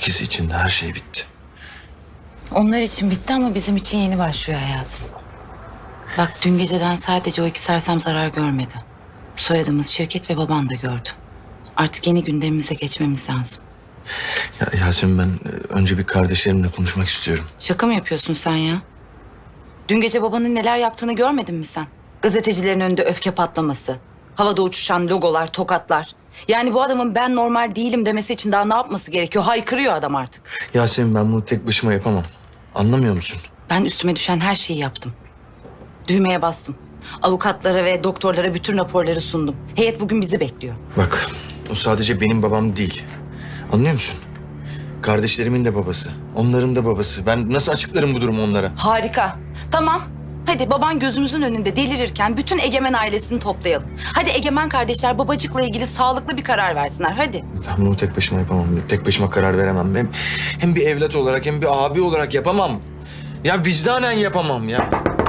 İkisi için de her şey bitti. Onlar için bitti ama bizim için yeni başlıyor hayatım. Bak dün geceden sadece o iki sersem zarar görmedi. Soyadımız, şirket ve baban da gördü. Artık yeni gündemimize geçmemiz lazım. Ya Yasemin, ben önce bir kardeşlerimle konuşmak istiyorum. Şaka mı yapıyorsun sen ya? Dün gece babanın neler yaptığını görmedin mi sen? Gazetecilerin önünde öfke patlaması, havada uçuşan logolar, tokatlar. Yani bu adamın ben normal değilim demesi için daha ne yapması gerekiyor? Haykırıyor adam artık. Yasemin, ben bunu tek başıma yapamam. Anlamıyor musun? Ben üstüme düşen her şeyi yaptım. Düğmeye bastım. Avukatlara ve doktorlara bütün raporları sundum. Heyet bugün bizi bekliyor. Bak, o sadece benim babam değil. Anlıyor musun? Kardeşlerimin de babası, onların da babası. Ben nasıl açıklarım bu durumu onlara? Harika. Tamam. Hadi baban gözümüzün önünde delirirken bütün Egemen ailesini toplayalım. Hadi Egemen kardeşler babacıkla ilgili sağlıklı bir karar versinler. Hadi. Ben bunu tek başıma yapamam. Tek başıma karar veremem. Hem bir evlat olarak hem bir abi olarak yapamam. Ya vicdanen yapamam ya.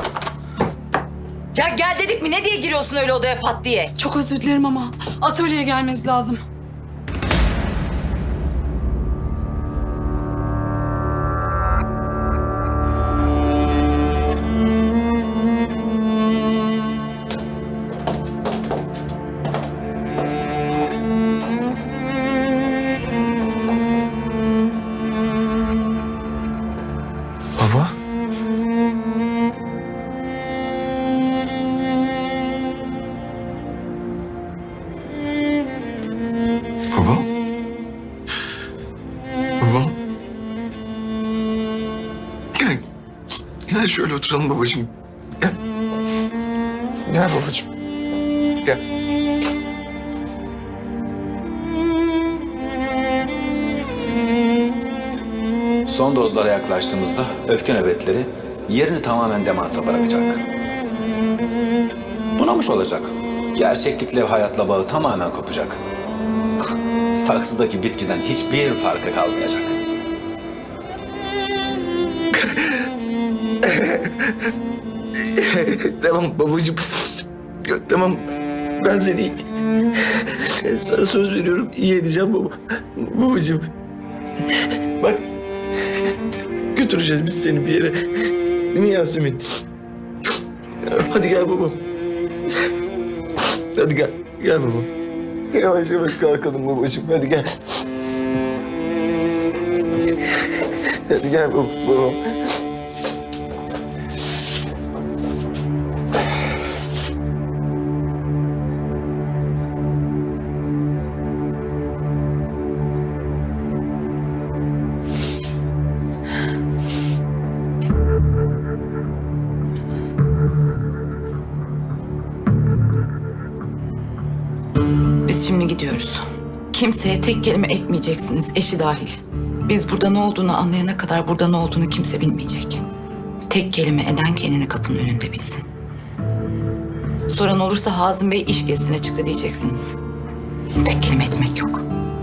Ya gel dedik mi? Ne diye giriyorsun öyle odaya pat diye? Çok özür dilerim ama atölyeye gelmeniz lazım. Baba? Baba? Babam? Gel. Gel şöyle oturalım babacığım. Gel. Gel babacığım. Gel. Son dozlara yaklaştığımızda öfke nöbetleri yerini tamamen demansa bırakacak. Bunamış olacak. Gerçeklikle hayatla bağı tamamen kopacak. Saksıdaki bitkiden hiçbir farkı kalmayacak. Tamam babacığım. Tamam. Ben seni sana söz veriyorum. İyi edeceğim baba. Babacığım. Bak. Götüreceğiz biz seni bir yere. Değil mi Yasemin? Hadi gel babam. Hadi gel. Gel babam. Yavaş yavaş kalkalım babacığım. Hadi gel. Hadi gel babam. Biz şimdi gidiyoruz. Kimseye tek kelime etmeyeceksiniz, eşi dahil. Biz burada ne olduğunu anlayana kadar burada ne olduğunu kimse bilmeyecek. Tek kelime eden kendini kapının önünde bilsin. Soran olursa Hazım Bey iş gezisine çıktı diyeceksiniz. Tek kelime etmek yok.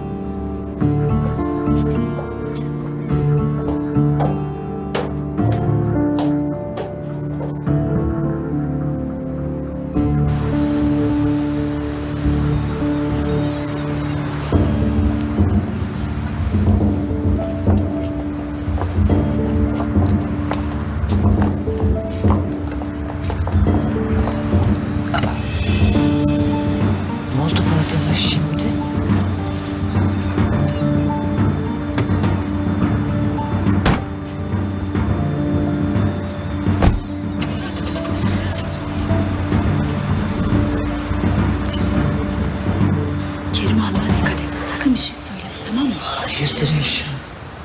Ne oldu bu adama şimdi? Kerim Hanım'a dikkat et. Sakın bir şey söyleme, tamam mı? Hayırdır inşallah.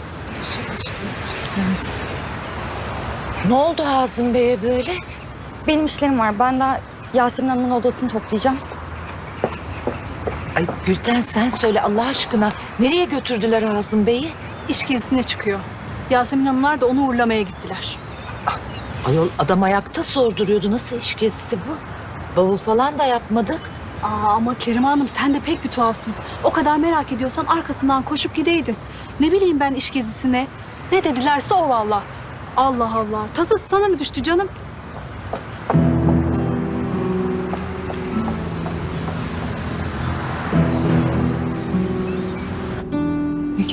Evet. Ne oldu Hazım Bey'e böyle? Benim işlerim var. Ben de Yasemin Hanım'ın odasını toplayacağım. Ay Gülten sen söyle Allah aşkına. Nereye götürdüler Hazım Bey'i? İş gezisine çıkıyor. Yasemin Hanımlar da onu uğurlamaya gittiler. Ayol adam ayakta sorduruyordu. Nasıl iş gezisi bu? Bavul falan da yapmadık. Ama Kerim Hanım sen de pek bir tuhafsın. O kadar merak ediyorsan arkasından koşup gideydin. Ne bileyim ben iş gezisine. Ne dedilerse o valla. Allah Allah. Tasası sana mı düştü canım?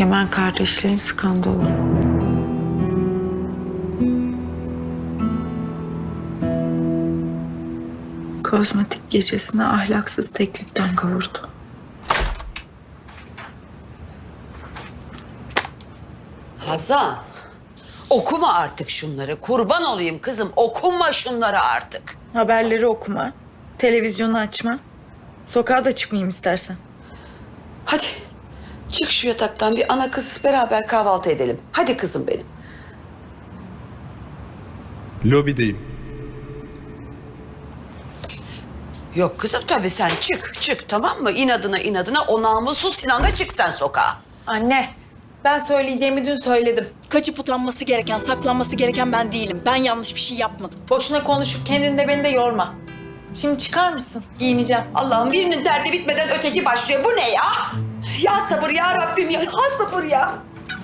Egemen kardeşlerin skandalı. Kozmetik gecesine ahlaksız tekliften kavurdu. Hazan, okuma artık şunları. Kurban olayım kızım, okuma şunları artık. Haberleri okuma, televizyonu açma. Sokağa da çıkmayayım istersen. Hadi çık şu yataktan, bir ana kız beraber kahvaltı edelim. Hadi kızım benim. Lobideyim. Yok kızım, tabii sen çık tamam mı? İnadına o namussuz Sinan'la çık sen sokağa. Anne, ben söyleyeceğimi dün söyledim. Kaçıp utanması gereken, saklanması gereken ben değilim. Ben yanlış bir şey yapmadım. Boşuna konuşup kendini de beni de yorma. Şimdi çıkar mısın? Giyineceğim. Allah'ım, birinin derdi bitmeden öteki başlıyor. Bu ne ya? Ya sabır ya Rabbim ya sabır ya.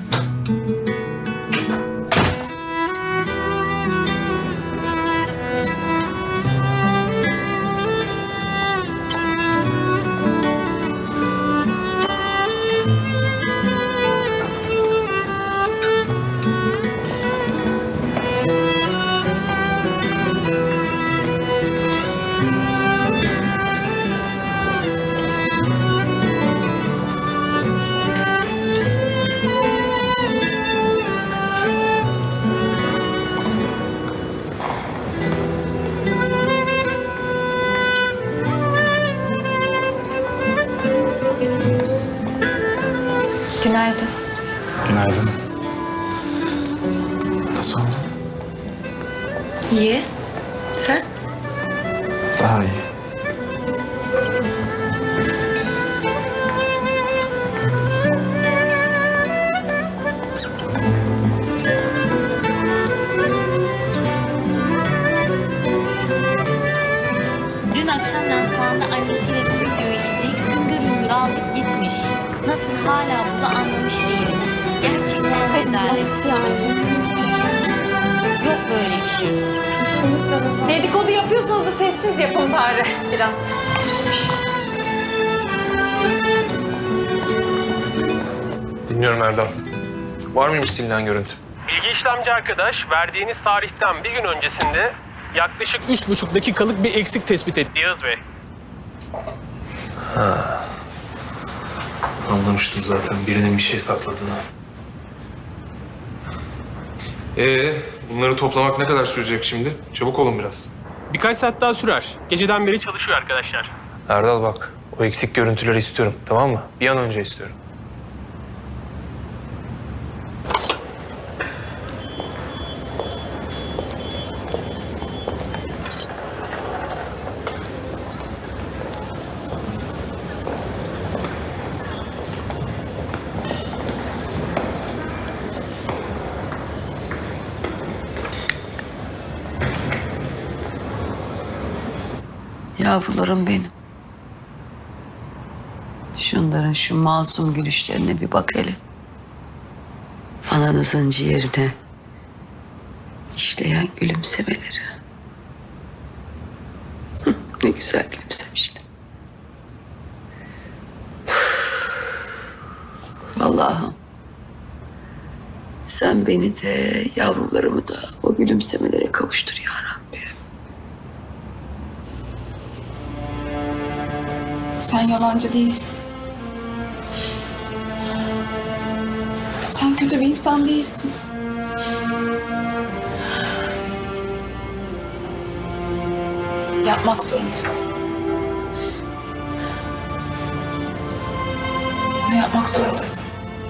Günaydın. Günaydın. Nasıl oldun? İyi. Sen? Daha iyi. Dün akşam lansmanda annesiyle bu videoyu izleyip hüngür hüngür ağlayıp gitmiş. Nasıl hala bunu anlamış değilim. Gerçekten rezalet. Yok böyle bir şey. Dedikodu yapıyorsanız da sessiz yapın bari biraz. Dinliyorum Erdal. Var mıymış silinen görüntü? Bilgi işlemci arkadaş verdiğiniz tarihten bir gün öncesinde yaklaşık 3,5 dakikalık bir eksik tespit etti Yağız Bey. Anlamıştım zaten birinin bir şey sakladığını. Bunları toplamak ne kadar sürecek şimdi? Çabuk olun biraz. Birkaç saat daha sürer. Geceden beri çalışıyor arkadaşlar. Erdal bak, o eksik görüntüleri istiyorum, tamam mı? Bir an önce istiyorum. Yavrularım benim. Şunların şu masum gülüşlerine bir bak hele. Ananızın ciğerine işleyen gülümsemeleri. Ne güzel gülümsemişler. Allah'ım, sen beni de yavrularımı da o gülümsemelere kavuştur ya Rabbi. Sen yalancı değilsin. Sen kötü bir insan değilsin. Yapmak zorundasın. Bunu yapmak zorundasın.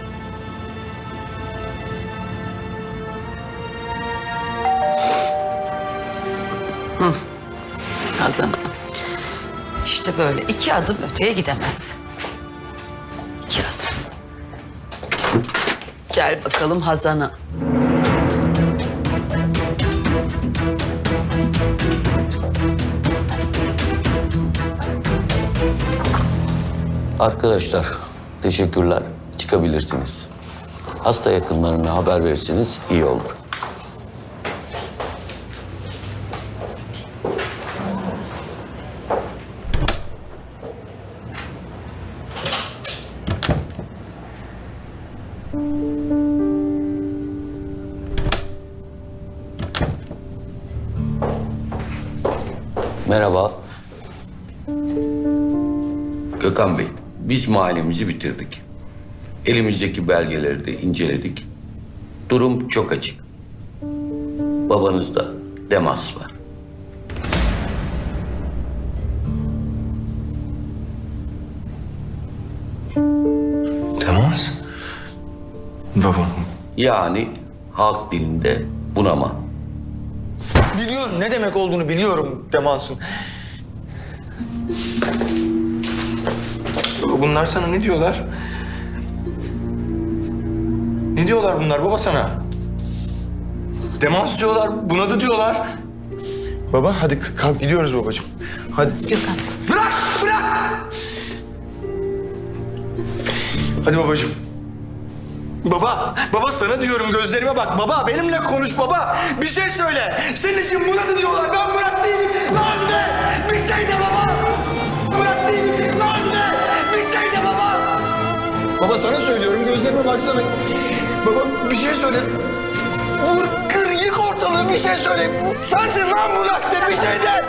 Hazan, işte böyle 2 adım öteye gidemezsin. 2 adım. Gel bakalım Hazan'a. Arkadaşlar, teşekkürler. Çıkabilirsiniz. Hasta yakınlarına haber verirseniz iyi olur. Merhaba. Gökhan Bey, biz muayenemizi bitirdik. Elimizdeki belgeleri de inceledik. Durum çok açık. Babanızda demans var. Demans? Babam. Yani halk dilinde bunama. Biliyorum, ne demek olduğunu biliyorum demansın. Bunlar sana ne diyorlar? Ne diyorlar bunlar baba sana? Demans diyorlar, bunadı diyorlar. Baba hadi kalk gidiyoruz babacığım. Hadi. Gökhan. Bırak, bırak! Hadi babacığım. Baba sana diyorum, gözlerime bak. Baba benimle konuş baba. Bir şey söyle. Senin için bunadı diyorlar. Ben bırak değilim. Lan de! Bir şey de baba! Bırak değilim. Lan de! Bir şey de baba! Baba sana söylüyorum, gözlerime baksana. Baba bir şey söyle. Vur, kır, yık ortalığı, bir şey söyle. Sensin lan bunak de, bir şey de!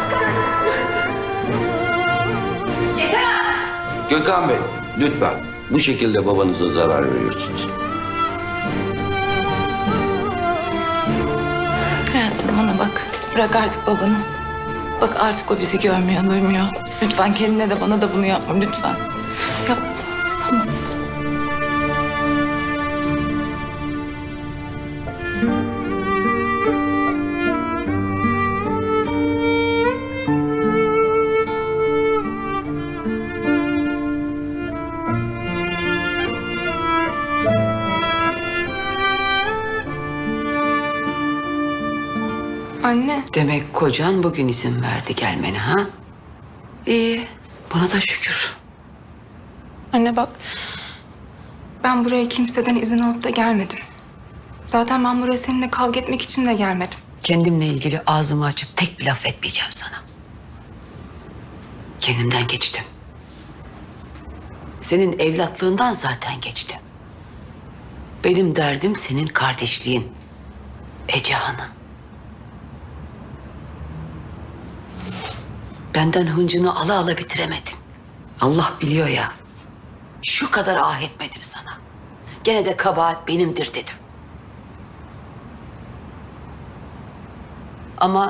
Yeter artık! Gökhan Bey, lütfen. Bu şekilde babanıza zarar veriyorsunuz. Hayatım bana bak. Bırak artık babanı. Bak artık o bizi görmüyor, duymuyor. Lütfen kendine de bana da bunu yapma lütfen. Yap. Tamam. Anne. Demek kocan bugün izin verdi gelmene ha? İyi, buna da şükür. Anne bak. Ben buraya kimseden izin alıp da gelmedim. Zaten ben buraya seninle kavga etmek için de gelmedim. Kendimle ilgili ağzımı açıp tek bir laf etmeyeceğim sana. Kendimden geçtim. Senin evlatlığından zaten geçtim. Benim derdim senin kardeşliğin. Ece Hanım. Benden hıncını ala ala bitiremedin. Allah biliyor ya. Şu kadar ah etmedim sana. Gene de kabahat benimdir dedim. Ama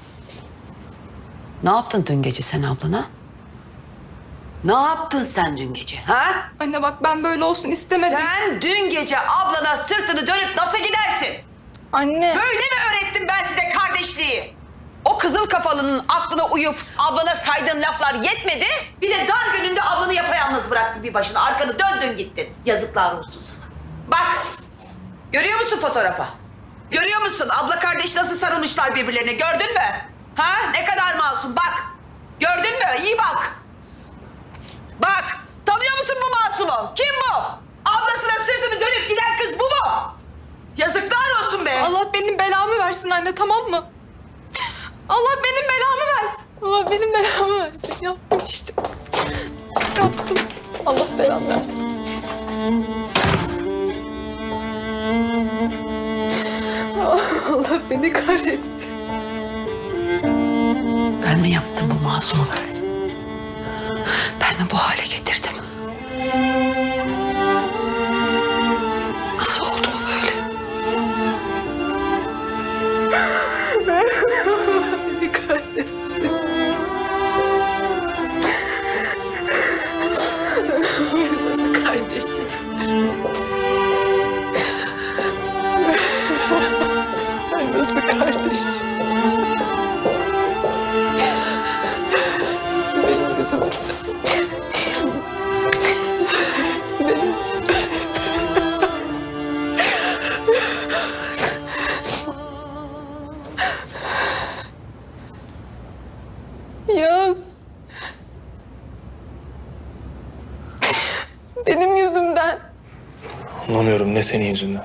ne yaptın dün gece sen ablana? Ne yaptın sen dün gece ha? Anne bak ben böyle olsun istemedim. Sen dün gece ablana sırtını dönüp nasıl gidersin? Anne. Böyle mi öğrettim ben size kardeşliği? O kızıl kafalının aklına uyup ablana saydığın laflar yetmedi. Bir de dar gününde ablanı yapayalnız bıraktın bir başına. Arkanı döndün gittin. Yazıklar olsun sana. Bak, görüyor musun fotoğrafa? Görüyor musun? Abla kardeş nasıl sarılmışlar birbirlerine, gördün mü? Ha? Ne kadar masum, bak. Gördün mü? İyi bak. Bak, tanıyor musun bu masumu? Kim bu? Ablasına sırtını dönüp giden kız bu mu? Yazıklar olsun be. Allah benim belamı versin anne, tamam mı? Allah benim belamı versin. Allah benim belamı versin. Yaptım işte. Yaptım. Allah belamı versin. Allah beni kahretsin. Ben mi yaptım bu masumu böyle? Ben mi bu hale getirdim? Nasıl oldu bu böyle? Beni kahretsin. Nasıl kardeşim? Nasıl kardeşim? Benim gözümden. Benim yüzümden. Yaz. Benim yüzümden. Anlamıyorum, ne senin yüzünden?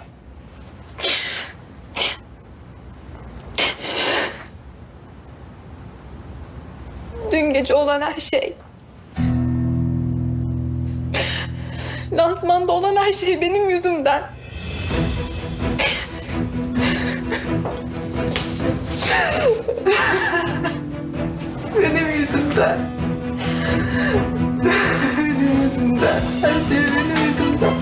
Dün gece olan her şey. Lansmanda olan her şey benim yüzümden. yüzümden. Benim yüzümden. Her şey benim yüzümden.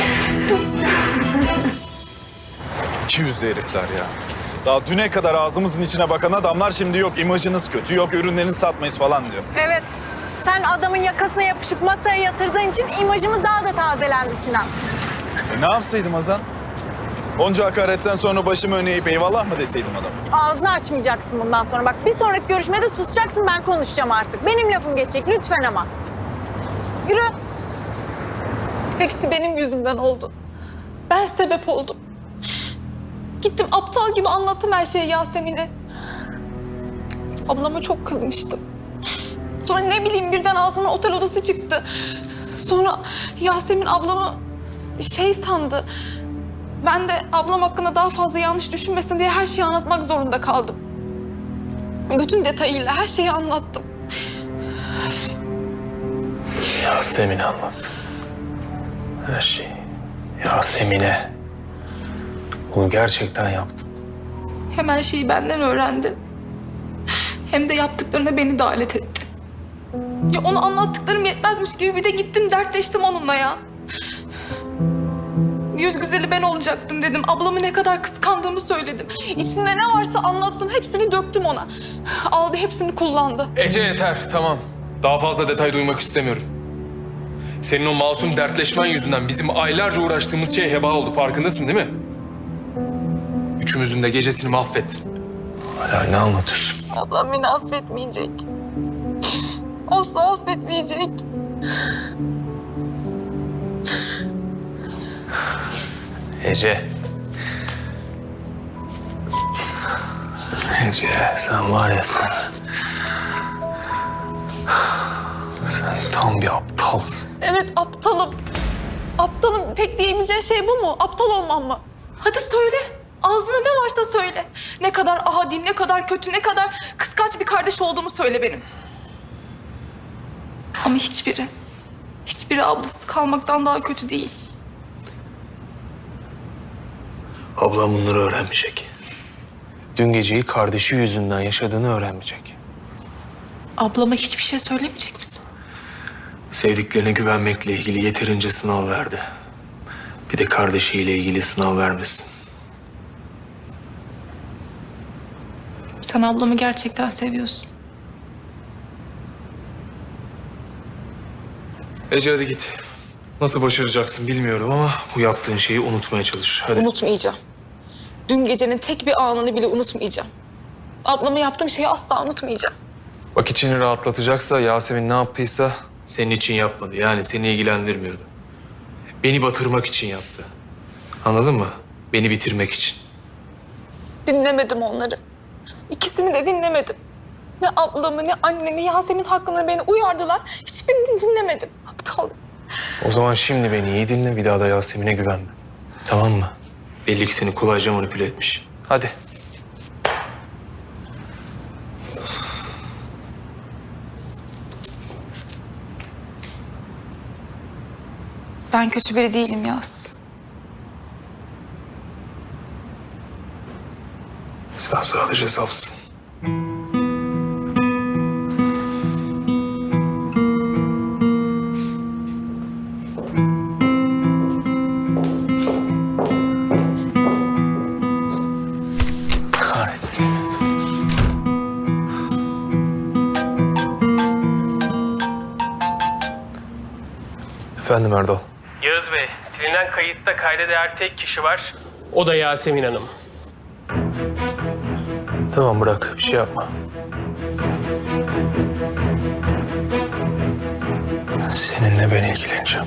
İkiyüzlü herifler ya. Daha düne kadar ağzımızın içine bakan adamlar şimdi yok imajınız kötü, yok ürünlerinizi satmayız falan diyor. Evet. Sen adamın yakasına yapışıp masaya yatırdığın için imajımız daha da tazelendi Sinan. Ne yapsaydım Hazan? Onca hakaretten sonra başımı öne eğip eyvallah mı deseydim adam? Ağzını açmayacaksın bundan sonra. Bak bir sonraki görüşmede susacaksın, ben konuşacağım artık. Benim lafım geçecek lütfen ama. Yürü. Hepsi benim yüzümden oldu. Ben sebep oldum. Gittim aptal gibi anlattım her şeyi Yasemin'e. Ablama çok kızmıştım. Sonra ne bileyim birden ağzına otel odası çıktı. Sonra Yasemin ablamı şey sandı. Ben de ablam hakkında daha fazla yanlış düşünmesin diye her şeyi anlatmak zorunda kaldım. Bütün detayıyla her şeyi anlattım. Yasemin'e anlattım. Her şeyi. Yasemin'e. Bunu gerçekten yaptın. Hem her şeyi benden öğrendi. Hem de yaptıklarına beni de alet etti. Ya onu anlattıklarım yetmezmiş gibi bir de gittim dertleştim onunla ya. Yüz güzeli ben olacaktım dedim. Ablamı ne kadar kıskandığımı söyledim. İçinde ne varsa anlattım. Hepsini döktüm ona. Aldı hepsini kullandı. Ece yeter, tamam. Daha fazla detay duymak istemiyorum. Senin o masum dertleşmen yüzünden bizim aylarca uğraştığımız şey heba oldu. Farkındasın değil mi? Üçümüzün de gecesini mahvettin. Hala ne anlatıyorsun? Ablam beni affetmeyecek. Asla affetmeyecek. Ece. Ece sen var ya sen. Sen tam bir aptalsın. Evet aptalım. Aptalım. Tek diyebileceğin şey bu mu? Aptal olmam mı? Hadi söyle. Ağzına ne varsa söyle. Ne kadar adi, ne kadar kötü, ne kadar kıskaç bir kardeş olduğumu söyle benim. Ama hiçbiri ablası kalmaktan daha kötü değil. Ablam bunları öğrenmeyecek. Dün geceyi kardeşi yüzünden yaşadığını öğrenmeyecek. Ablama hiçbir şey söylemeyecek misin? Sevdiklerine güvenmekle ilgili yeterince sınav verdi. Bir de kardeşiyle ilgili sınav vermesin. Sen ablamı gerçekten seviyorsun. Ece hadi git. Nasıl başaracaksın bilmiyorum ama bu yaptığın şeyi unutmaya çalış. Hadi. Unutmayacağım. Dün gecenin tek bir anını bile unutmayacağım. Ablama yaptığım şeyi asla unutmayacağım. Bak içini rahatlatacaksa Yasemin ne yaptıysa senin için yapmadı. Yani seni ilgilendirmiyordu. Beni batırmak için yaptı. Anladın mı? Beni bitirmek için. Dinlemedim onları. İkisini de dinlemedim. Ne ablamı, ne annemi, Yasemin hakkında beni uyardılar. Hiçbirini dinlemedim. Aptal. O zaman şimdi beni iyi dinle. Bir daha da Yasemin'e güvenme. Tamam mı? Belli ki seni kolayca manipüle etmiş. Hadi. Ben kötü biri değilim Yaz. Sen sadece safsın. Kahretsin. Efendim Erdal. Yağız Bey, silinen kayıtta kayda değer tek kişi var. O da Yasemin Hanım. Tamam bırak. Bir şey yapma. Seninle ben ilgileneceğim.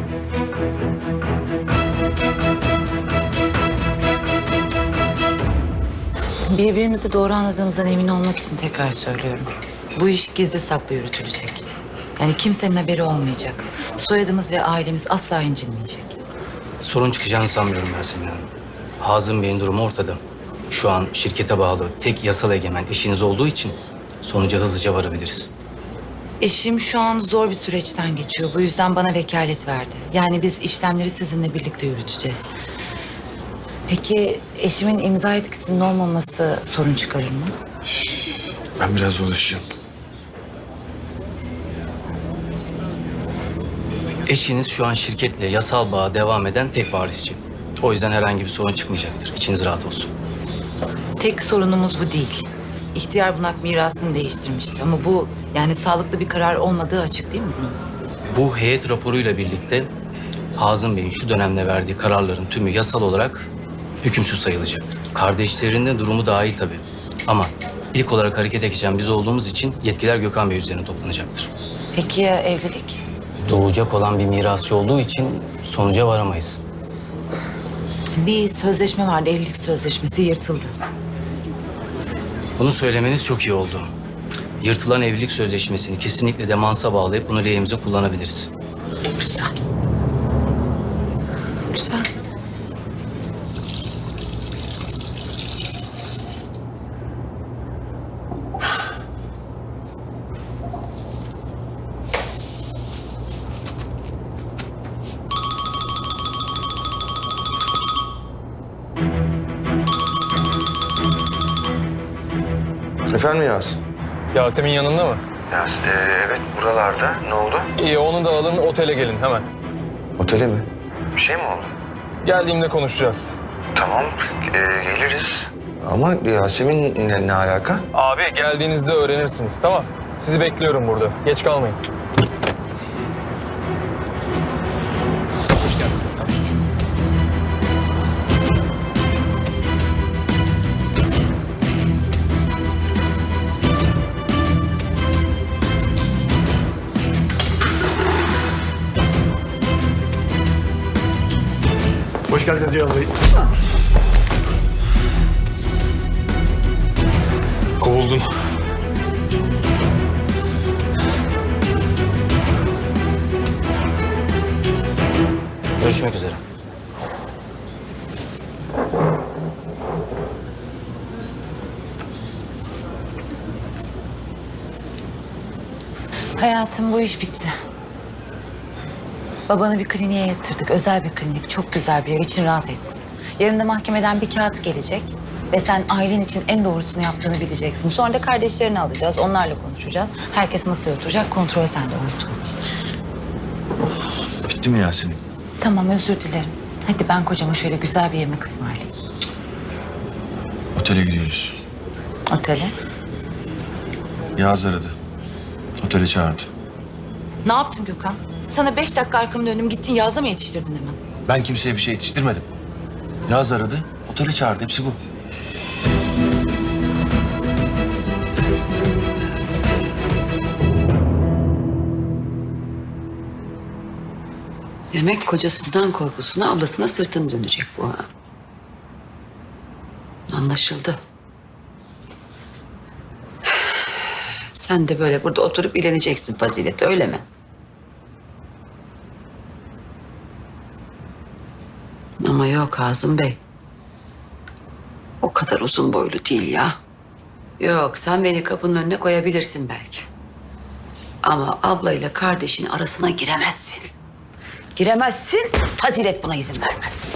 Birbirimizi doğru anladığımızdan emin olmak için tekrar söylüyorum. Bu iş gizli saklı yürütülecek. Yani kimsenin haberi olmayacak. Soyadımız ve ailemiz asla incinmeyecek. Sorun çıkacağını sanmıyorum Yasemin Hanım. Hazım Bey'in durumu ortada. Şu an şirkete bağlı tek yasal egemen eşiniz olduğu için sonuca hızlıca varabiliriz. Eşim şu an zor bir süreçten geçiyor. Bu yüzden bana vekalet verdi. Yani biz işlemleri sizinle birlikte yürüteceğiz. Peki eşimin imza etkisinin olmaması sorun çıkarır mı? Ben biraz uğraşacağım. Eşiniz şu an şirketle yasal bağa devam eden tek varisçi. O yüzden herhangi bir sorun çıkmayacaktır. İçiniz rahat olsun. Tek sorunumuz bu değil. İhtiyar bunak mirasını değiştirmişti ama bu yani sağlıklı bir karar olmadığı açık değil mi bunun? Bu heyet raporuyla birlikte Hazım Bey'in şu dönemde verdiği kararların tümü yasal olarak hükümsüz sayılacak. Kardeşlerinin de durumu dahil tabii. Ama ilk olarak harekete geçen biz olduğumuz için yetkiler Gökhan Bey üzerine toplanacaktır. Peki ya evlilik? Doğacak olan bir mirasçı olduğu için sonuca varamayız. Bir sözleşme vardı, evlilik sözleşmesi yırtıldı. Bunu söylemeniz çok iyi oldu. Yırtılan evlilik sözleşmesini kesinlikle demansa bağlayıp bunu lehimize kullanabiliriz. Güzel. Güzel. Efendim Yaz? Yasemin yanında mı? Yaz, evet buralarda. Ne oldu? İyi, onu da alın, otele gelin hemen. Otele mi? Bir şey mi oldu? Geldiğimde konuşacağız. Tamam, geliriz. Ama Yasemin ne alaka? Abi geldiğinizde öğrenirsiniz, tamam. Sizi bekliyorum burada. Geç kalmayın. Hoş geldiniz efendim. Hoş geldiniz Yaz Bey. Kovuldun. Görüşmek üzere. Hayatım, bu iş bitti. Babanı bir kliniğe yatırdık. Özel bir klinik. Çok güzel bir yer. İçin rahat etsin. Yarın da mahkemeden bir kağıt gelecek. Ve sen ailen için en doğrusunu yaptığını bileceksin. Sonra da kardeşlerini alacağız. Onlarla konuşacağız. Herkes masaya oturacak. Kontrol sende unut. Bitti mi Yasemin? Tamam, özür dilerim. Hadi ben kocama şöyle güzel bir yemek ısmarlayayım. Otele gidiyoruz. Otele? Yaz aradı. Otele çağırdı. Ne yaptın Gökhan? Sana 5 dakika arkamı döndüm. Gittin Yaz'a mı yetiştirdin hemen? Ben kimseye bir şey yetiştirmedim. Yaz aradı. Otele çağırdı. Hepsi bu. Demek kocasından korkusuna ablasına sırtını dönecek bu ha. Anlaşıldı. Sen de böyle burada oturup ileneceksin Fazilet, öyle mi? Ama yok Hazım Bey. O kadar uzun boylu değil ya. Yok, sen beni kapının önüne koyabilirsin belki. Ama ablayla kardeşin arasına giremezsin. Giremezsin, Fazilet buna izin vermez.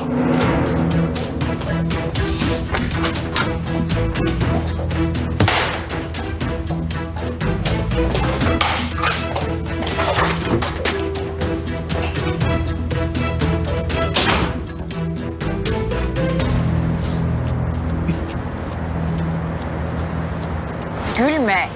Gülme.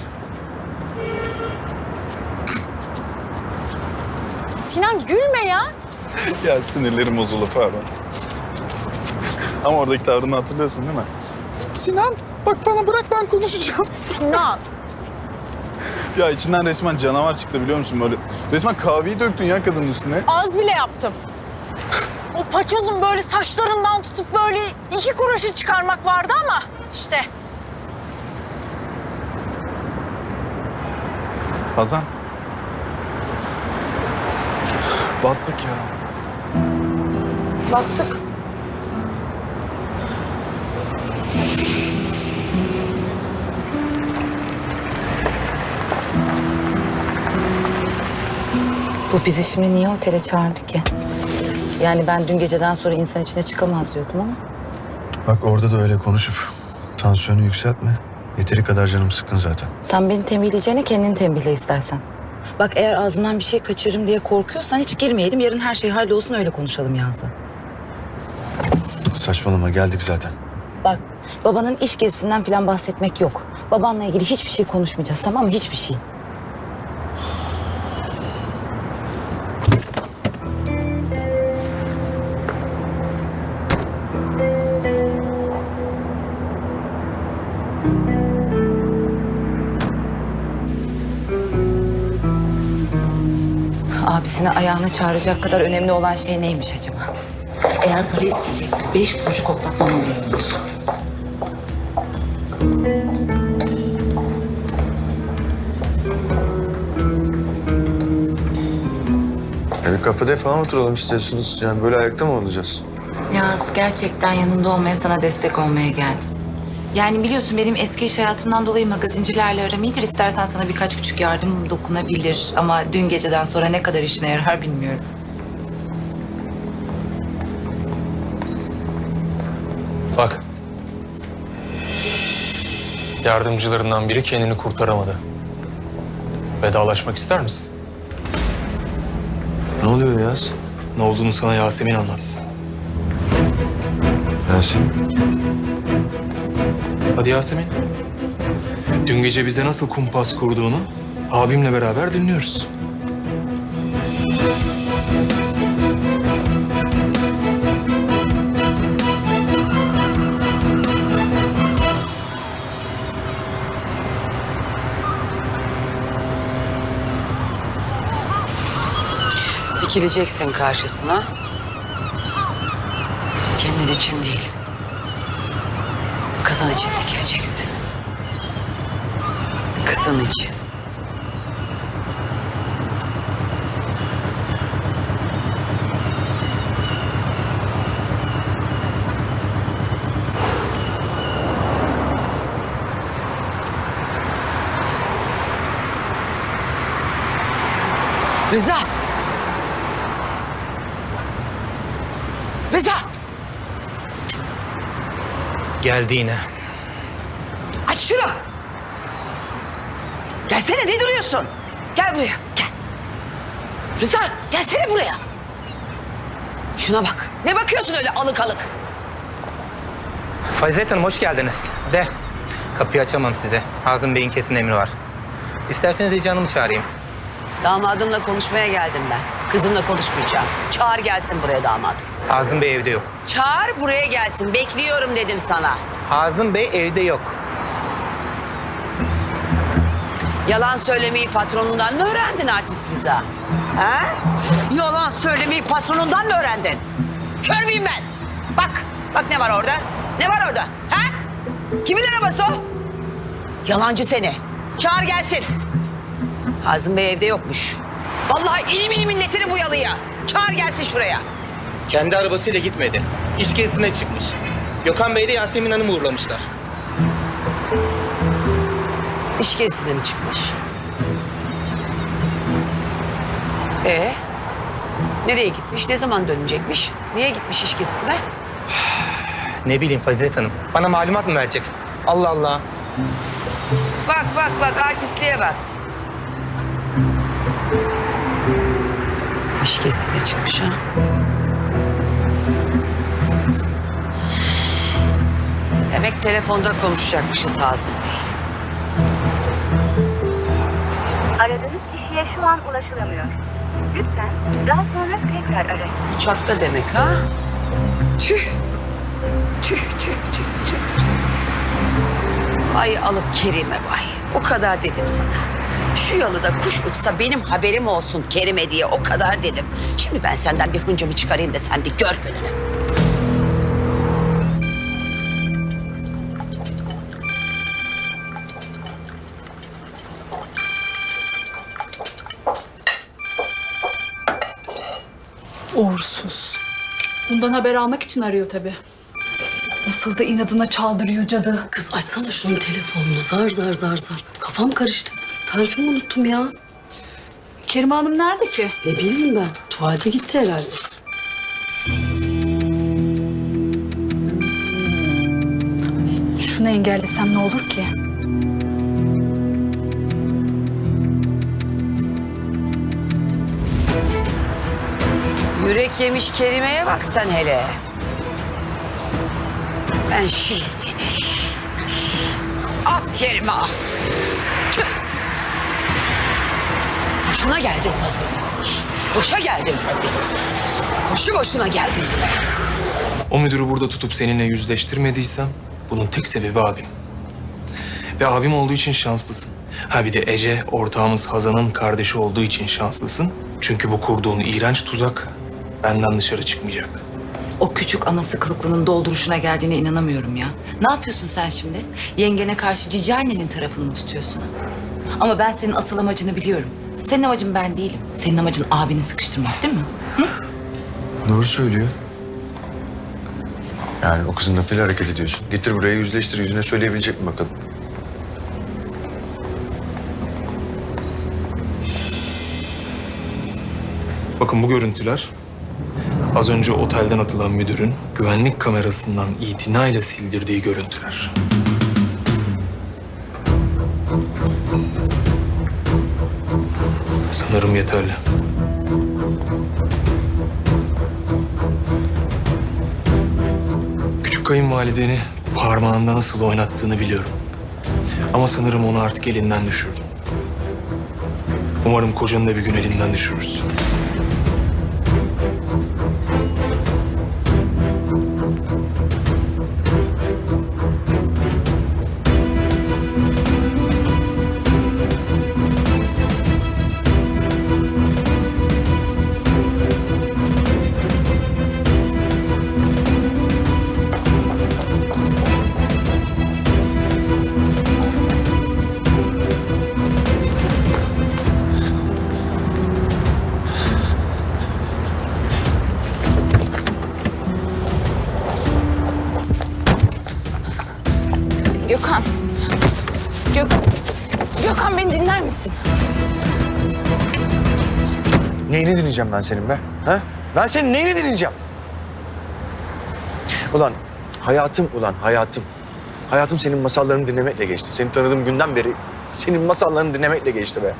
Sinan gülme ya. Ya sinirlerim bozuldu pardon. Ama oradaki tavrını hatırlıyorsun değil mi? Sinan bak bana bırak ben konuşacağım. Sinan. Ya içinden resmen canavar çıktı biliyor musun böyle? Resmen kahveyi döktün ya kadının üstüne. Az bile yaptım. O paçozun böyle saçlarından tutup böyle 2 kuruşu çıkarmak vardı ama işte. Hazan. Battık ya. Battık. Bu bizi şimdi niye otele çağırdı ki? Yani ben dün geceden sonra insan içine çıkamaz diyordum ama. Bak orada da öyle konuşup tansiyonu yükseltme. Yeteri kadar canım sıkkın zaten. Sen beni tembihleyeceğine kendini tembihle istersen. Bak eğer ağzımdan bir şey kaçırırım diye korkuyorsan hiç girmeyelim. Yarın her şey hallolsun öyle konuşalım Yasin. Saçmalama, geldik zaten. Bak babanın iş gezisinden falan bahsetmek yok. Babanla ilgili hiçbir şey konuşmayacağız, tamam mı? Hiçbir şey. Abisini ayağına çağıracak kadar önemli olan şey neymiş acaba? Eğer para isteyeceksen 5 kuruş koklatmamı biliyorsun. Bir kafede falan oturalım istiyorsunuz. Yani böyle ayakta mı olacağız? Yaz, gerçekten yanında olmaya, sana destek olmaya geldim. Yani biliyorsun benim eski iş hayatımdan dolayı magazincilerle aram iyidir. İstersen sana birkaç küçük yardım dokunabilir. Ama dün geceden sonra ne kadar işine yarar bilmiyorum. Bak. Yardımcılarından biri kendini kurtaramadı. Vedalaşmak ister misin? Ne oluyor Yaz? Ne olduğunu sana Yasemin anlatsın. Yasemin? Hadi Yasemin. Dün gece bize nasıl kumpas kurduğunu abimle beraber dinliyoruz. Dikileceksin karşısına. Kendin için değil. Kızın için dikileceksin. Kızın için. Rıza! Rıza! Geldi yine. Aç şunu! Gelsene, ne duruyorsun? Gel buraya, gel. Rıza, gelsene buraya. Şuna bak. Ne bakıyorsun öyle alık alık? Fazilet Hanım hoş geldiniz. De kapıyı açamam size. Hazım Bey'in kesin emri var. İsterseniz Ece Hanım'ı çağırayım. Damadımla konuşmaya geldim ben. Kızımla konuşmayacağım. Çağır gelsin buraya damadım. Hazım Bey evde yok. Çağır buraya gelsin. Bekliyorum dedim sana. Hazım Bey evde yok. Yalan söylemeyi patronundan mı öğrendin artist Rıza? Ha? Yalan söylemeyi patronundan mı öğrendin? Kör müyüm ben? Bak ne var orada? Ne var orada? Ha? Kimin arabası o? Yalancı seni. Çağır gelsin. Hazım Bey evde yokmuş. Vallahi ilim milletini bu yalıya. Çağır gelsin şuraya. Kendi arabasıyla gitmedi. İş gezisine çıkmış. Gökhan Bey ile Yasemin Hanım'ı uğurlamışlar. İş gezisine mi çıkmış? Nereye gitmiş? Ne zaman dönecekmiş? Niye gitmiş iş gezisine? Ne bileyim Fazilet Hanım. Bana malumat mı verecek? Allah Allah. Bak artistliğe bak. İş gezisine çıkmış ha. Demek telefonda konuşacakmışız Hazım Bey. Aradığınız kişiye şu an ulaşılamıyor. Lütfen daha sonra tekrar arayın. Uçakta demek ha? Tüh. Ay alık Kerime vay. O kadar dedim sana. Şu yalıda kuş uçsa benim haberim olsun Kerime diye o kadar dedim. Şimdi ben senden bir hıncımı çıkarayım da sen bir gör gününü. Uğursuz. Bundan haber almak için arıyor tabii. Nasıl da inadına çaldırıyor cadı. Kız açsana şunun telefonunu. Zar. Kafam karıştı. Tarifimi unuttum ya. Kerime Hanım nerede ki? Ne bileyim ben. Tuvalete gitti herhalde. Şunu engellesem ne olur ki? Kürek yemiş kelimeye bak sen hele. Ben şimdi seni... Ah Kerime ah! Tüh! Boşuna geldin Fazilet. Boşa geldin Fazilet. Boşu boşuna geldin buraya. O müdürü burada tutup seninle yüzleştirmediysem bunun tek sebebi abim. Ve abim olduğu için şanslısın. Ha bir de Ece, ortağımız Hazan'ın kardeşi olduğu için şanslısın. Çünkü bu kurduğun iğrenç tuzak benden dışarı çıkmayacak. O küçük anası kılıklının dolduruşuna geldiğine inanamıyorum ya. Ne yapıyorsun sen şimdi? Yengene karşı cici annenin tarafını mı tutuyorsun? Ama ben senin asıl amacını biliyorum. Senin amacın ben değilim. Senin amacın abini sıkıştırmak değil mi? Hı? Doğru söylüyor. Yani o kızın lafıyla hareket ediyorsun. Getir buraya yüzleştir. Yüzüne söyleyebilecek mi bakalım? Bakın bu görüntüler az önce otelden atılan müdürün güvenlik kamerasından itinayla sildirdiği görüntüler. Sanırım yeterli. Küçük kayınvalideni parmağında nasıl oynattığını biliyorum. Ama sanırım onu artık elinden düşürdüm. Umarım kocanı da bir gün elinden düşürürsün. Gökhan. Gökhan beni dinler misin? Neyini dinleyeceğim ben senin be? Ha? Ben senin neyini dinleyeceğim? Ulan hayatım, hayatım senin masallarını dinlemekle geçti. Seni tanıdığım günden beri senin masallarını dinlemekle geçti be.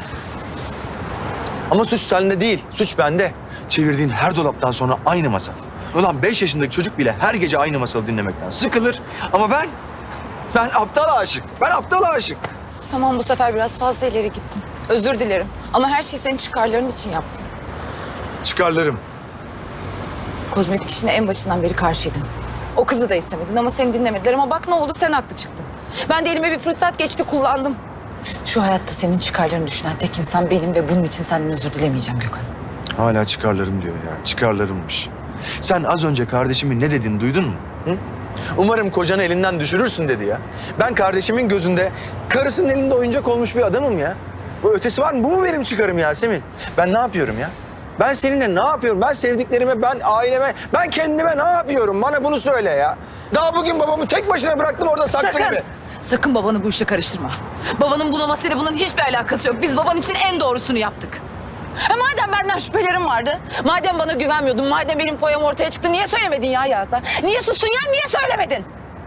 Ama suç sende değil, suç bende. Çevirdiğin her dolaptan sonra aynı masal. Ulan 5 yaşındaki çocuk bile her gece aynı masalı dinlemekten sıkılır. Ama ben aptal aşık. Ben aptal aşık. Tamam, bu sefer biraz fazla ileri gittin. Özür dilerim. Ama her şeyi senin çıkarların için yaptım. Çıkarlarım. Kozmetik işine en başından beri karşıydın. O kızı da istemedin ama seni dinlemediler. Ama bak ne oldu, sen haklı çıktın. Ben de elime bir fırsat geçti, kullandım. Şu hayatta senin çıkarlarını düşünen tek insan benim ve bunun için senden özür dilemeyeceğim Gökhan. Hala çıkarlarım diyor ya. Çıkarlarımmış. Sen az önce kardeşimin ne dediğini duydun mu? Hı? Umarım kocanı elinden düşürürsün dedi ya. Ben kardeşimin gözünde karısının elinde oyuncak olmuş bir adamım ya. Bu ötesi var mı? Bu mu benim çıkarım Yasemin? Ben ne yapıyorum ya? Ben seninle ne yapıyorum? Ben sevdiklerime, ben aileme, ben kendime ne yapıyorum? Bana bunu söyle ya. Daha bugün babamı tek başına bıraktım orada saksı gibi. Sakın babanı bu işe karıştırma. Babanın bunamasıyla bunun hiçbir alakası yok. Biz baban için en doğrusunu yaptık. Madem benden şüphelerim vardı, madem bana güvenmiyordun, madem benim foyam ortaya çıktı, niye söylemedin ya Yağsa? Niye sustun ya, niye söylemedin?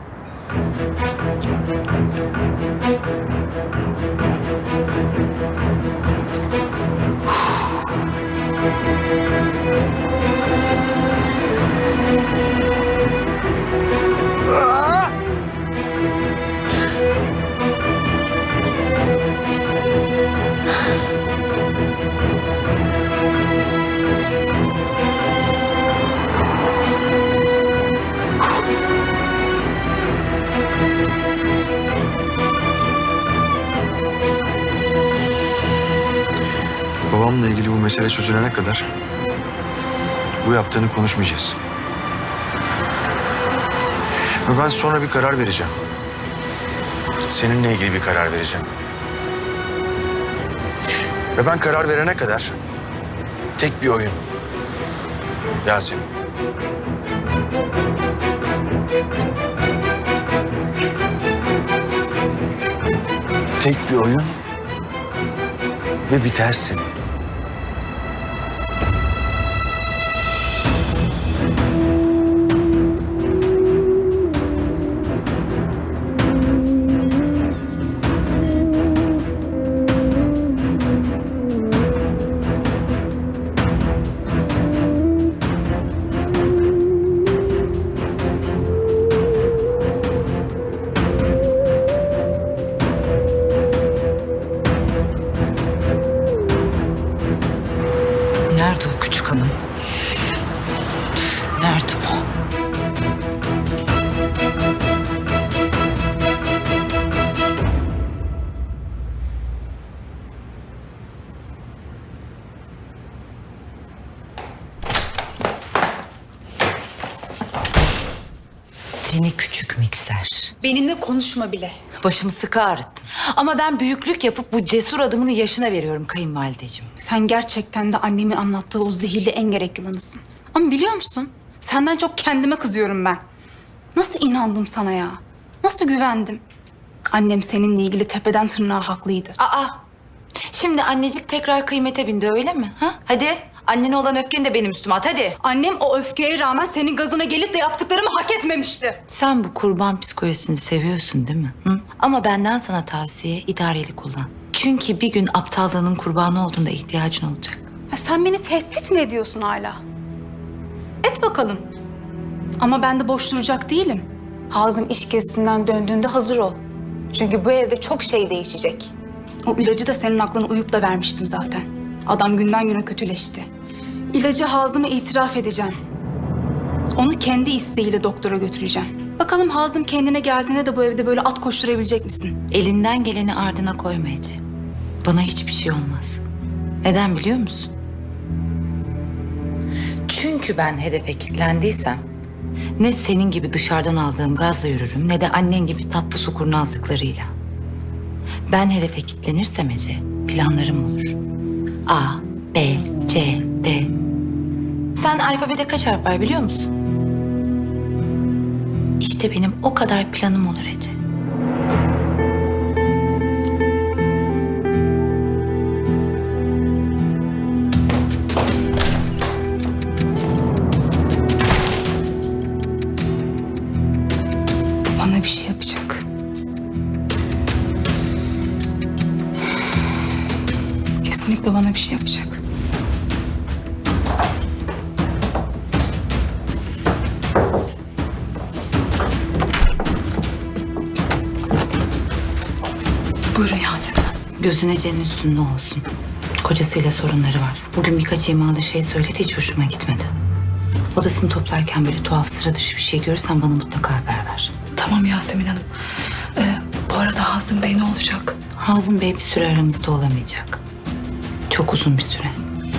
Babamla ilgili bu mesele çözülene kadar bu yaptığını konuşmayacağız. Ve ben sonra bir karar vereceğim. Seninle ilgili bir karar vereceğim. Ve ben karar verene kadar tek bir oyun. Yasemin. Tek bir oyun ve bitersin. Seni küçük mikser. Benimle konuşma bile. Başımı sıkı ağrıttın. Ama ben büyüklük yapıp bu cesur adımını yaşına veriyorum kayınvalideciğim. Sen gerçekten de annemin anlattığı o zehirli engerek yılanısın. Ama biliyor musun? Senden çok kendime kızıyorum ben. Nasıl inandım sana ya? Nasıl güvendim? Annem seninle ilgili tepeden tırnağa haklıydı. Aa, şimdi annecik tekrar kıymete bindi öyle mi? Ha? Hadi annene olan öfkeni de benim üstüme at hadi. Annem o öfkeye rağmen senin gazına gelip de yaptıklarımı hak etmemişti. Sen bu kurban psikolojisini seviyorsun değil mi? Hı? Ama benden sana tavsiye idareli kullan. Çünkü bir gün aptallığının kurbanı olduğunda ihtiyacın olacak. Ya sen beni tehdit mi ediyorsun hala? Et bakalım. Ama ben de boş duracak değilim. Hazım iş gezisinden döndüğünde hazır ol. Çünkü bu evde çok şey değişecek. O ilacı da senin aklına uyup da vermiştim zaten. Adam günden güne kötüleşti. İlacı Hazım'a itiraf edeceğim. Onu kendi isteğiyle doktora götüreceğim. Bakalım Hazım kendine geldiğinde de bu evde böyle at koşturabilecek misin? Elinden geleni ardına koyma Ece. Bana hiçbir şey olmaz. Neden biliyor musun? Çünkü ben hedefe kilitlendiysem ne senin gibi dışarıdan aldığım gazla yürürüm ne de annen gibi tatlı su kurnazlıklarıyla. Ben hedefe kilitlenirsem Ece planlarım olur. A, B, C, D. Sen alfabede kaç harf var biliyor musun? İşte benim o kadar planım olur Ece. Bana bir şey yapacak. Kesinlikle bana bir şey yapacak. Buyurun Yasemin Hanım. Gözün Ece'nin üstünde olsun. Kocasıyla sorunları var. Bugün birkaç imalı şey söyledi, hiç hoşuma gitmedi. Odasını toplarken böyle tuhaf, sıra dışı bir şey görürsen bana mutlaka haber ver. Tamam Yasemin Hanım. Bu arada Hazım Bey ne olacak? Hazım Bey bir süre aramızda olamayacak. Çok uzun bir süre.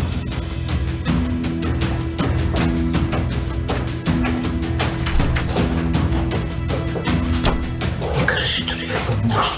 Ne karıştırıyor bunlar?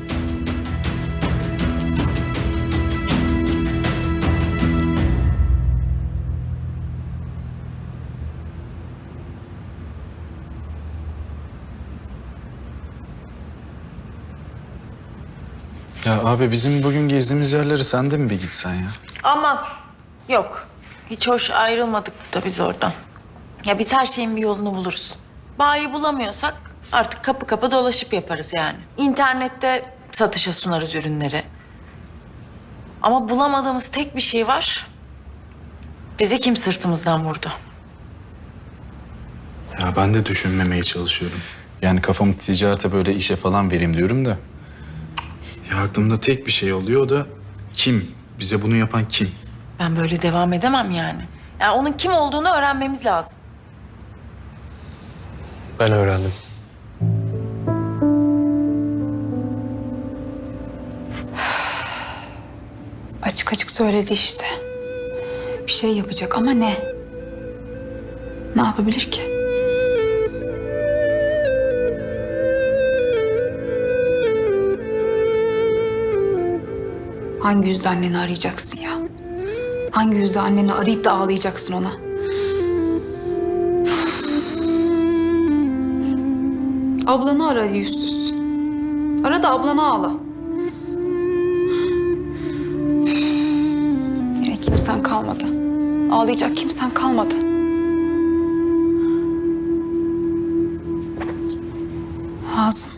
Ya abi bizim bugün gezdiğimiz yerleri sen de mi bir gitsen ya? Aman yok. Hiç hoş ayrılmadık da biz oradan. Ya biz her şeyin bir yolunu buluruz. Bayi bulamıyorsak artık kapı kapı dolaşıp yaparız yani. İnternette satışa sunarız ürünleri. Ama bulamadığımız tek bir şey var. Bizi kim sırtımızdan vurdu? Ya ben de düşünmemeye çalışıyorum. Yani kafamı ticarete böyle işe falan vereyim diyorum da. Ya aklımda tek bir şey oluyor, o da kim? Bize bunu yapan kim? Ben böyle devam edemem yani. Yani onun kim olduğunu öğrenmemiz lazım. Ben öğrendim. Açık açık söyledi işte. Bir şey yapacak ama ne? Ne yapabilir ki? Hangi yüzle anneni arayacaksın ya? Hangi yüzle anneni arayıp da ağlayacaksın ona? Ablanı ara yüzsüz. Ara da ablana ağla. Yine kimsen kalmadı. Ağlayacak kimsen kalmadı. Hazım.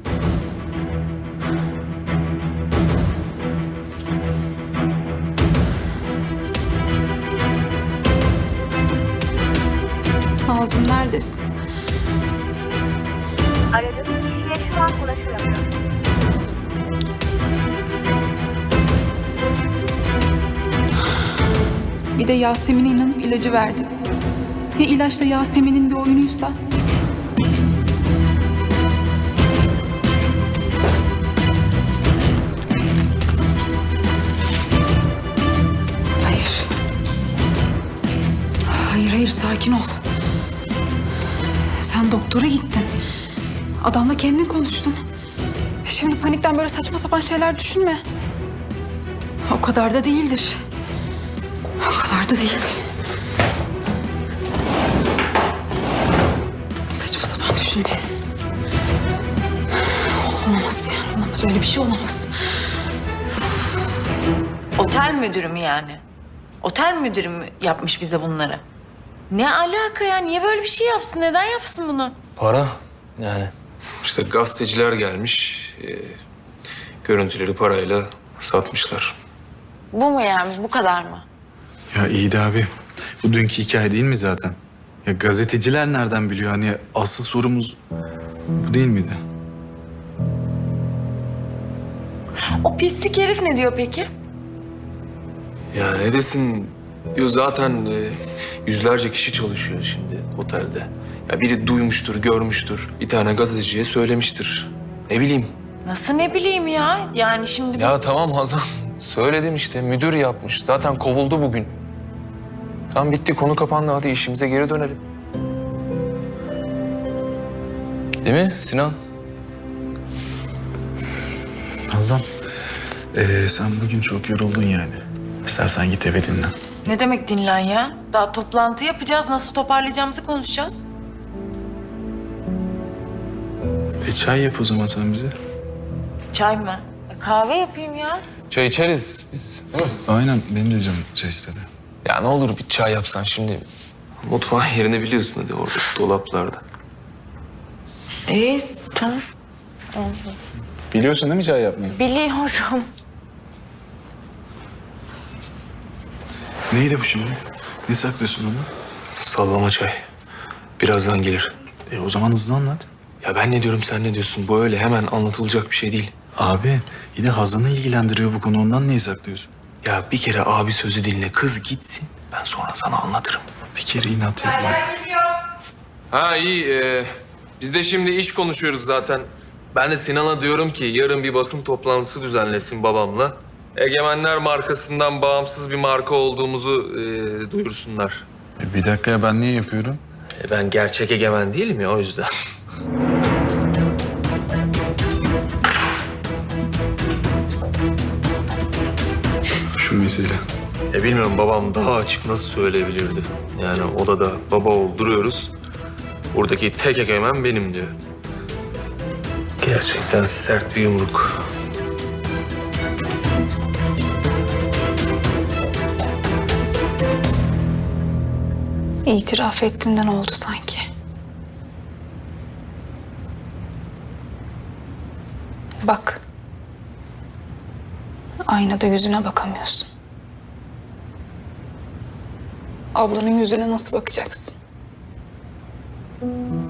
Hazım neredesin? Aradığınız kişiye şu an ulaşılamıyor. Bir de Yasemin'e inanıp ilacı verdin. Ya ilaç da Yasemin'in bir oyunuysa? Hayır, sakin ol. Sen doktora gittin. Adamla kendin konuştun. Şimdi panikten böyle saçma sapan şeyler düşünme. O kadar da değildir. O kadar da değil. Saçma sapan düşünme. Olamaz yani, olamaz. Öyle bir şey olamaz. Otel müdürü mü yani? Otel müdürü mü yapmış bize bunları? Ne alaka ya? Niye böyle bir şey yapsın? Neden yapsın bunu? Para yani. İşte gazeteciler gelmiş. Görüntüleri parayla satmışlar. Bu mu yani? Bu kadar mı? Ya iyi de abi. Bu dünkü hikaye değil mi zaten? Ya gazeteciler nereden biliyor? Hani asıl sorumuz bu değil miydi? O pislik herif ne diyor peki? Ya ne desin? Diyor zaten yüzlerce kişi çalışıyor şimdi otelde. Ya biri duymuştur, görmüştür. Bir tane gazeteciye söylemiştir. Ne bileyim. Nasıl ne bileyim ya? Yani şimdi... Ya tamam Hazan. Söyledim işte. Müdür yapmış. Zaten kovuldu bugün. Tamam bitti. Konu kapandı. Hadi işimize geri dönelim. Değil mi Sinan? Hazan, sen bugün çok yoruldun yani. İstersen git eve dinlen. Ne demek dinlen ya? Daha toplantı yapacağız. Nasıl toparlayacağımızı konuşacağız. Çay yap o zaman sen bize. Çay mı? Kahve yapayım ya. Çay içeriz biz. Aynen, benim de canım çay istedi. Ya ne olur bir çay yapsan şimdi. Mutfağın yerini biliyorsun hadi orada dolaplarda. İyi, tamam. Oldu. Biliyorsun değil mi çay yapmayı? Biliyorum. Neydi bu şimdi? Ne saklıyorsun onu? Sallama çay. Birazdan gelir. O zaman hızlı anlat. Ya ben ne diyorum sen ne diyorsun? Bu öyle hemen anlatılacak bir şey değil. Abi yine Hazan'ı ilgilendiriyor bu konu, ondan niye saklıyorsun? Ya bir kere abi sözü dinle. Kız gitsin. Ben sonra sana anlatırım. Bir kere inat yapma. Ha iyi. Biz de şimdi iş konuşuyoruz zaten. Ben de Sinan'a diyorum ki yarın bir basın toplantısı düzenlesin babamla. Egemenler markasından bağımsız bir marka olduğumuzu duyursunlar. Bir dakika ya, ben niye yapıyorum? Ben gerçek egemen değilim ya o yüzden. Şu mesele. Bilmiyorum babam daha açık nasıl söyleyebilirdi. Yani odada baba olduruyoruz. Buradaki tek egemen benim diyor. Gerçekten sert bir yumruk. İtiraf ettiğinden oldu sanki. Bak. Aynada yüzüne bakamıyorsun. Ablanın yüzüne nasıl bakacaksın?